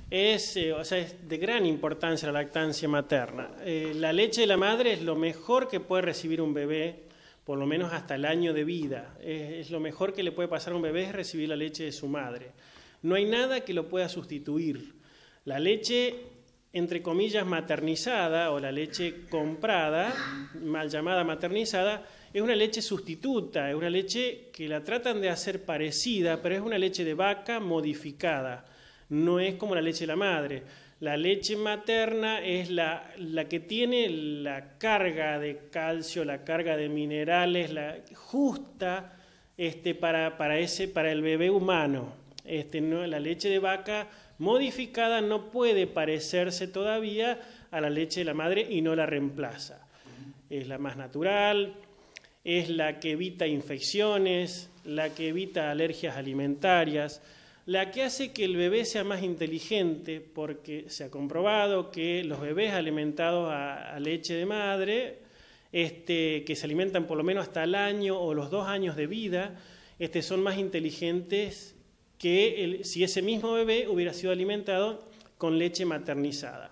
o sea, es de gran importancia la lactancia materna. La leche de la madre es lo mejor que puede recibir un bebé, por lo menos hasta el año de vida. Es lo mejor que le puede pasar a un bebé es recibir la leche de su madre. No hay nada que lo pueda sustituir. La leche, entre comillas, maternizada o la leche comprada, mal llamada maternizada, es una leche sustituta, es una leche que la tratan de hacer parecida, pero es una leche de vaca modificada. No es como la leche de la madre. La leche materna es la que tiene la carga de calcio, la carga de minerales, la justa para el bebé humano. La leche de vaca modificada no puede parecerse todavía a la leche de la madre y no la reemplaza. Es la más natural, es la que evita infecciones, la que evita alergias alimentarias, la que hace que el bebé sea más inteligente, porque se ha comprobado que los bebés alimentados a leche de madre, que se alimentan por lo menos hasta el año o los 2 años de vida, son más inteligentes que si ese mismo bebé hubiera sido alimentado con leche maternizada.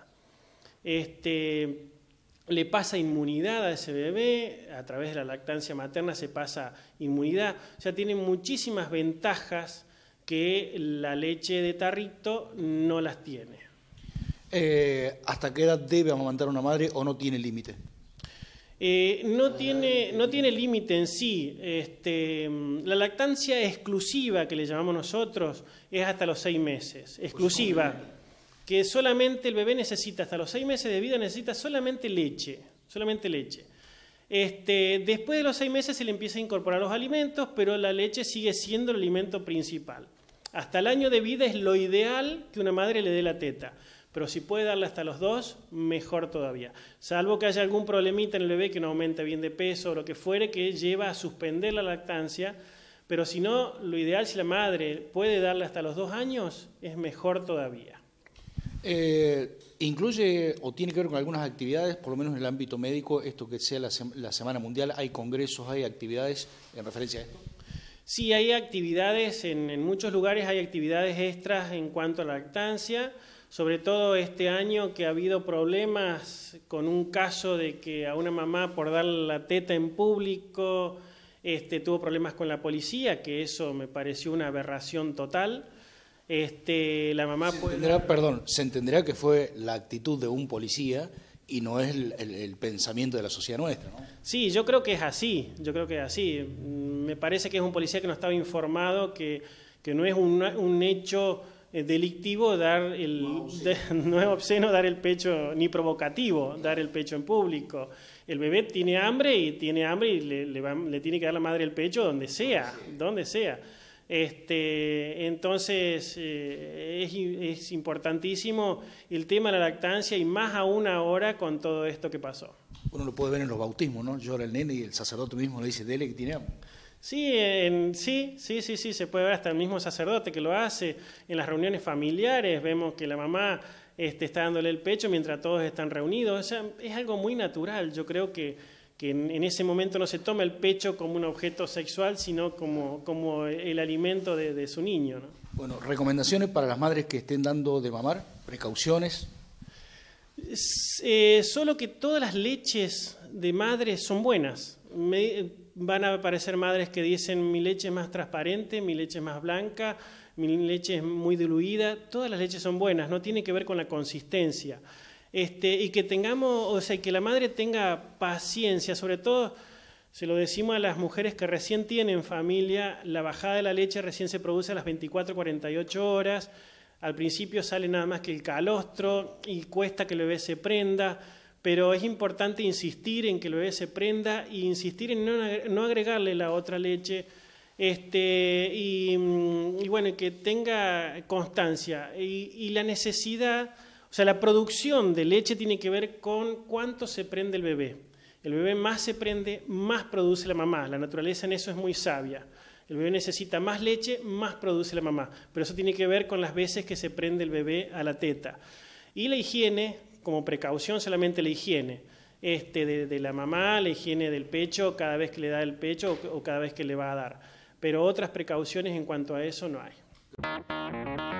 Le pasa inmunidad a ese bebé, a través de la lactancia materna se pasa inmunidad, o sea, tiene muchísimas ventajas que la leche de tarrito no las tiene. ¿Hasta qué edad debe amamantar una madre o no tiene límite? No tiene límite en sí. La lactancia exclusiva, que le llamamos nosotros, es hasta los 6 meses, exclusiva, que solamente el bebé necesita, hasta los 6 meses de vida necesita solamente leche, Después de los 6 meses se le empieza a incorporar los alimentos, pero la leche sigue siendo el alimento principal. Hasta el año de vida es lo ideal que una madre le dé la teta, pero si puede darle hasta los 2, mejor todavía. Salvo que haya algún problemita en el bebé que no aumente bien de peso o lo que fuere, que lleva a suspender la lactancia, pero si no, lo ideal, si la madre puede darle hasta los 2 años, es mejor todavía. ¿Incluye o tiene que ver con algunas actividades, por lo menos en el ámbito médico, esto que sea la Semana Mundial? ¿Hay congresos, hay actividades en referencia a esto? Sí, hay actividades, en muchos lugares hay actividades extras en cuanto a la lactancia, sobre todo este año que ha habido problemas con un caso de que a una mamá por darle la teta en público tuvo problemas con la policía, que eso me pareció una aberración total. La mamá se entenderá que fue la actitud de un policía y no es el pensamiento de la sociedad nuestra, ¿no? Sí, yo creo que es así, Me parece que es un policía que no estaba informado, que no es un hecho delictivo no es obsceno dar el pecho, ni provocativo dar el pecho en público. El bebé tiene hambre y le tiene que dar la madre el pecho donde sea. Entonces es importantísimo el tema de la lactancia y más aún ahora con todo esto que pasó. Uno lo puede ver en los bautismos, ¿no? Llora el nene y el sacerdote mismo le dice, dele que tiene hambre. Sí, se puede ver hasta el mismo sacerdote que lo hace. En las reuniones familiares vemos que la mamá está dándole el pecho mientras todos están reunidos. O sea, es algo muy natural. Yo creo que en ese momento no se toma el pecho como un objeto sexual, sino como el alimento de su niño, ¿no? Bueno, recomendaciones para las madres que estén dando de mamar, precauciones. Solo que todas las leches de madre son buenas. Van a aparecer madres que dicen mi leche es más transparente, mi leche es más blanca, mi leche es muy diluida. Todas las leches son buenas, no tiene que ver con la consistencia. Y que la madre tenga paciencia, sobre todo se lo decimos a las mujeres que recién tienen familia, la bajada de la leche recién se produce a las 24-48 horas, al principio sale nada más que el calostro y cuesta que el bebé se prenda, pero es importante insistir en que el bebé se prenda e insistir en no agregarle la otra leche, y que tenga constancia y la necesidad. O sea, la producción de leche tiene que ver con cuánto se prende el bebé. El bebé más se prende, más produce la mamá. La naturaleza en eso es muy sabia. El bebé necesita más leche, más produce la mamá. Pero eso tiene que ver con las veces que se prende el bebé a la teta. Y la higiene, como precaución solamente la higiene. De la mamá, la higiene del pecho cada vez que le da el pecho o cada vez que le va a dar. Pero otras precauciones en cuanto a eso no hay.